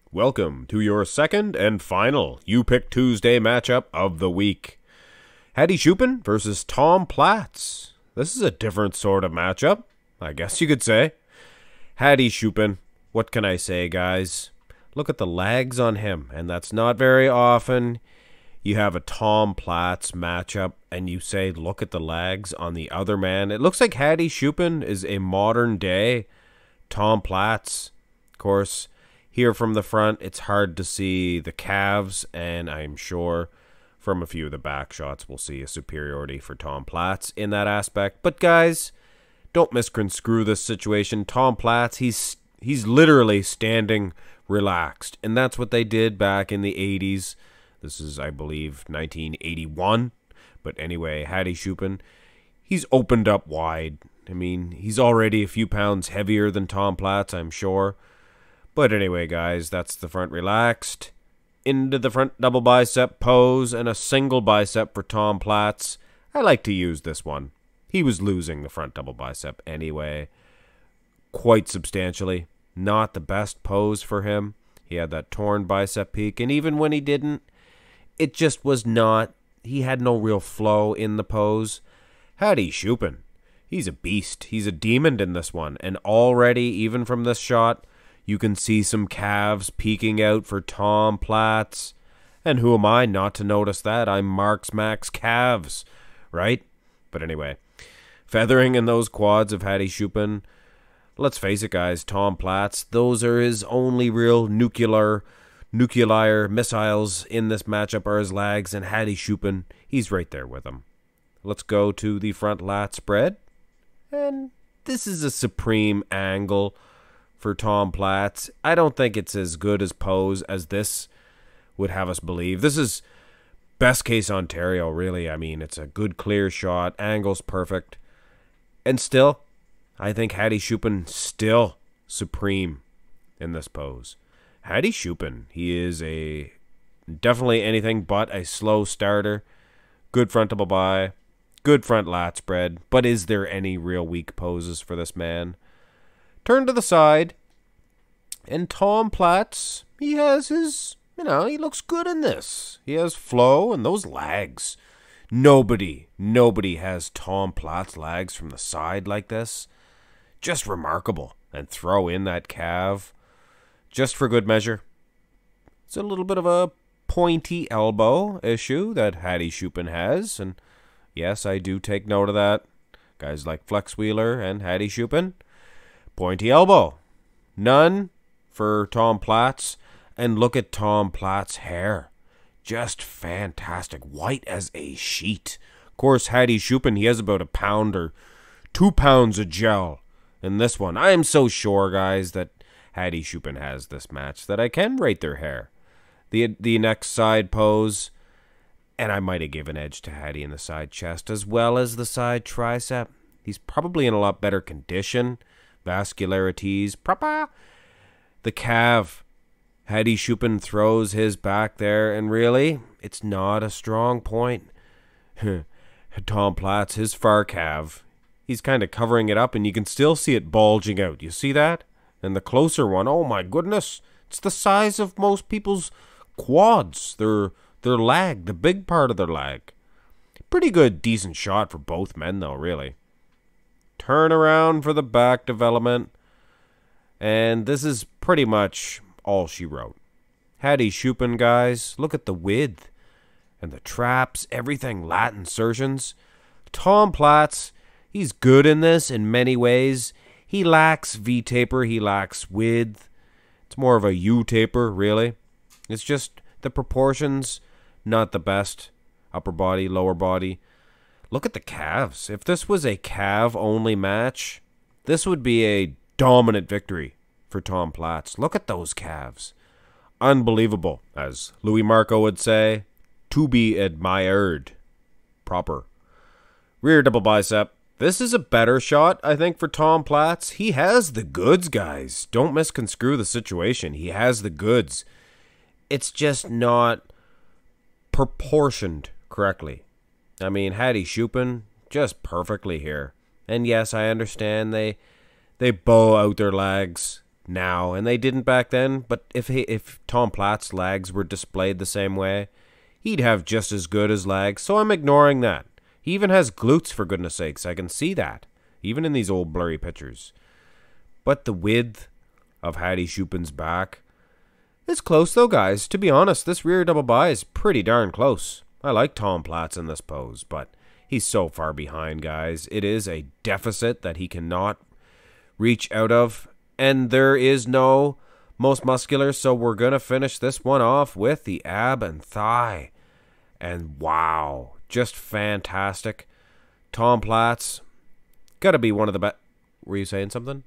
Welcome to your second and final You Pick Tuesday matchup of the week. Hadi Choopan versus Tom Platz. This is a different sort of matchup, I guess you could say. Hadi Choopan, what can I say, guys? Look at the legs on him, and that's not very often. You have a Tom Platz matchup, and you say, look at the legs on the other man. It looks like Hadi Choopan is a modern-day Tom Platz. Of course, here from the front, it's hard to see the calves, and I'm sure from a few of the back shots, we'll see a superiority for Tom Platz in that aspect. But guys, don't misconstrue this situation. Tom Platz, he's literally standing relaxed, and that's what they did back in the 80s. This is, I believe, 1981. But anyway, Hadi Choopan, he's opened up wide. I mean, he's already a few pounds heavier than Tom Platz, I'm sure. But anyway, guys, that's the front relaxed. Into the front double bicep pose and a single bicep for Tom Platz. I like to use this one. He was losing the front double bicep anyway, quite substantially. Not the best pose for him. He had that torn bicep peak, and even when he didn't, it just was not, he had no real flow in the pose. Hadi Choopan, he's a beast. He's a demon in this one, and already, even from this shot, you can see some calves peeking out for Tom Platz. And who am I not to notice that? I'm Mark's Max calves, right? But anyway, feathering in those quads of Hadi Choopan. Let's face it, guys, Tom Platz, those are his only real nuclear missiles in this matchup are his legs, and Hadi Choopan, he's right there with him. Let's go to the front lat spread. And this is a supreme angle for Tom Platz. I don't think it's as good as pose as this would have us believe. This is best case Ontario, really. I mean, it's a good clear shot. Angle's perfect. And still, I think Hadi Choopan still supreme in this pose. Hadi Choopan, he is a definitely anything but a slow starter. Good front double by. Good front lat spread. But is there any real weak poses for this man? Turn to the side, and Tom Platz, he has his, he looks good in this. He has flow and those legs. Nobody has Tom Platz legs from the side like this. Just remarkable. And throw in that calf, just for good measure. It's a little bit of a pointy elbow issue that Hadi Choopan has, and yes, I do take note of that. Guys like Flex Wheeler and Hadi Choopan. Pointy elbow. None for Tom Platz. And look at Tom Platz's hair. Just fantastic. White as a sheet. Of course, Hadi Choopan, he has about a pound or 2 pounds of gel in this one. I am so sure, guys, that Hadi Choopan has this match that I can rate their hair. The next side pose, and I might have given edge to Hadi in the side chest as well as the side tricep. He's probably in a lot better condition. Vascularities, proper. The calf, Hadi Choopan throws his back there, and really, it's not a strong point. Tom Platz, his far calf, he's kind of covering it up, and you can still see it bulging out. You see that? And the closer one, oh my goodness, it's the size of most people's quads, their leg, the big part of their leg. Pretty good, decent shot for both men, though, really. Turn around for the back development. And this is pretty much all she wrote. Hadi Choopan, guys, look at the width and the traps, everything, lat insertions. Tom Platz, he's good in this in many ways. He lacks V-taper, he lacks width. It's more of a U-taper, really. It's just the proportions, not the best. Upper body, lower body. Look at the calves. If this was a calf-only match, this would be a dominant victory for Tom Platz. Look at those calves. Unbelievable, as Louis Marco would say. To be admired. Proper. Rear double bicep. This is a better shot, I think, for Tom Platz. He has the goods, guys. Don't misconstrue the situation. He has the goods. It's just not proportioned correctly. I mean, Hadi Choopan, just perfectly here. And yes, I understand they bow out their legs. now, and they didn't back then, but if Tom Platz's legs were displayed the same way, he'd have just as good as legs, so I'm ignoring that. He even has glutes, for goodness sakes. I can see that, even in these old blurry pictures. But the width of Hadi Choopan's back is close, though, guys. To be honest, this rear double bi is pretty darn close. I like Tom Platz in this pose, but he's so far behind, guys. It is a deficit that he cannot reach out of, and there is no most muscular, so we're going to finish this one off with the ab and thigh. And wow, just fantastic. Tom Platz, got to be one of the best. Were you saying something?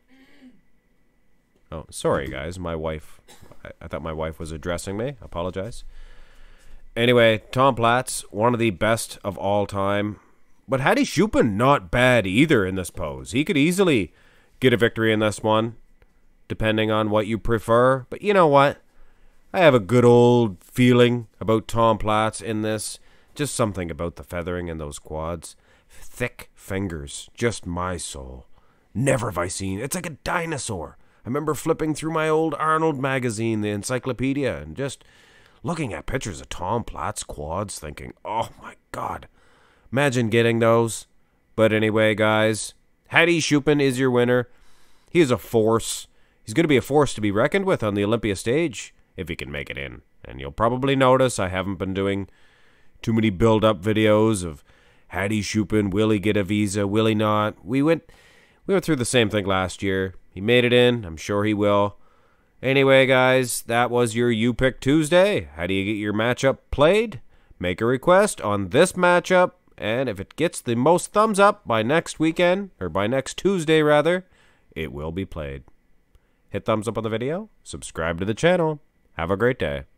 Oh, sorry, guys. My wife, I thought my wife was addressing me. I apologize. Anyway, Tom Platz, one of the best of all time. But Hadi Choopan, not bad either in this pose. He could easily get a victory in this one, depending on what you prefer. But you know what? I have a good old feeling about Tom Platz in this. Just something about the feathering in those quads. Thick fingers. Just my soul. Never have I seen. It's like a dinosaur. I remember flipping through my old Arnold magazine, the encyclopedia, and just looking at pictures of Tom Platz quads thinking, oh my God, imagine getting those. But anyway, guys, Hadi Choopan is your winner. He is a force. He's going to be a force to be reckoned with on the Olympia stage, if he can make it in. And you'll probably notice I haven't been doing too many build-up videos of Hadi Choopan. Will he get a visa? Will he not? We went through the same thing last year. He made it in. I'm sure he will. Anyway, guys, that was your You Pick Tuesday. How do you get your matchup played? Make a request on this matchup, and if it gets the most thumbs up by next weekend, or by next Tuesday, rather, it will be played. Hit thumbs up on the video, subscribe to the channel. Have a great day.